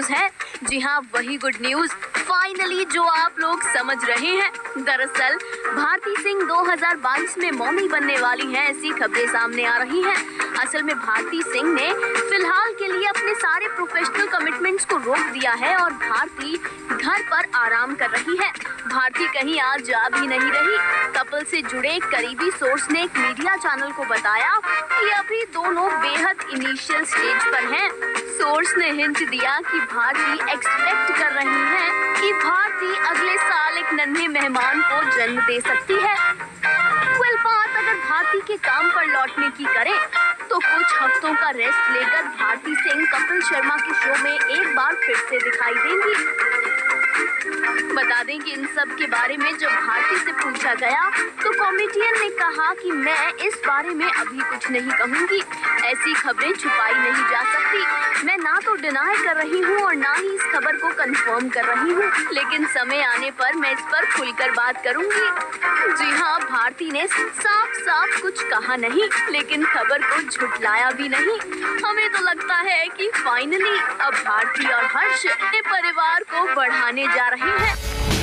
News है। जी हाँ, वही गुड न्यूज फाइनली जो आप लोग समझ रहे हैं। दरअसल भारती सिंह 2022 में मॉमी बनने वाली हैं, ऐसी खबरें सामने आ रही हैं। असल में भारती सिंह ने फिलहाल के लिए अपने सारे प्रोफेशनल कमिटमेंट्स को रोक दिया है और भारती घर पर आराम कर रही है। भारती कहीं आज जा भी नहीं रही। कपल से जुड़े एक करीबी सोर्स ने एक मीडिया चैनल को बताया कि अभी दोनों बेहद इनिशियल स्टेज पर हैं। सोर्स ने हिंट दिया कि भारती एक्सपेक्ट कर रही हैं कि भारती अगले साल एक नन्हे मेहमान को जन्म दे सकती है। बात अगर भारती के काम पर लौटने की करें तो कुछ हफ्तों का रेस्ट लेकर भारती सिंह कपिल शर्मा के शो में एक बार फिर से दिखाई देंगी। बता दें कि इन सब के बारे में जब भारती से पूछा गया तो कॉमेडियन ने कहा कि मैं इस बारे में अभी कुछ नहीं कहूंगी। ऐसी खबरें छुपाई नहीं जा सकती। मैं ना तो डिनाई कर रही हूँ और ना ही इस खबर को कंफर्म कर रही हूँ, लेकिन समय आने पर मैं इस पर खुलकर बात करूंगी। जी हाँ, भारती ने साफ साफ कुछ कहा नहीं, लेकिन खबर को झुठलाया भी नहीं। हमें तो लगता है कि फाइनली अब भारती और हर्ष अपने परिवार को बढ़ाने जा रहे हैं।